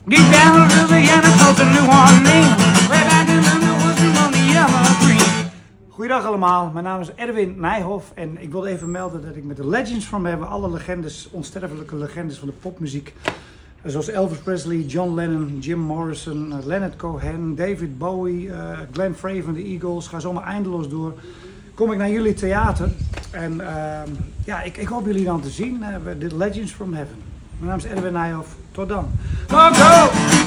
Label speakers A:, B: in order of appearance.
A: Get down to Louisiana, close to New Orleans. Way back in the woods on the evergreen. Goeiedag allemaal, mijn naam is Erwin Nijhoff en ik wilde even melden dat ik met de Legends from Heaven, alle legendes, onsterfelijke legendes van de popmuziek, zoals Elvis Presley, John Lennon, Jim Morrison, Leonard Cohen, David Bowie, Glenn Frey van de Eagles, ga zomaar eindeloos door. Kom ik naar jullie theater en ja, ik hoop jullie dan te zien, de Legends from Heaven. Mijn naam is Erwin Nijhoff, tot dan. Go, go!